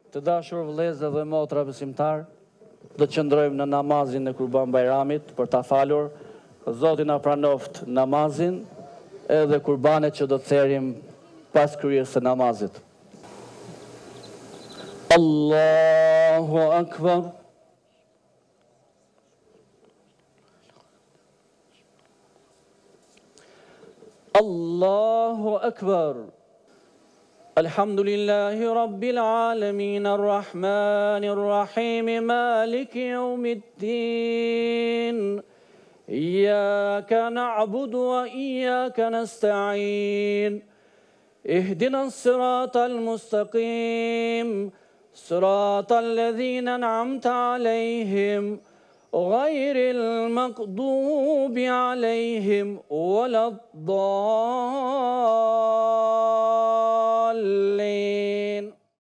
Të dashur vëllezër dhe motra besimtar, do të qëndrojmë në namazin e Kurban Bajramit për ta falur. Zoti na pranoft namazin edhe kurbanet që do të therim pas kryerjes së namazit. Allahu Akbar. Allahu Akbar. الحمد لله رب العالمين الرحمن الرحيم مالك يوم الدين إياك نعبد وإياك نستعين اهدنا الصراط المستقيم صراط الذين أنعمت عليهم غير المغضوب عليهم ولا الضالين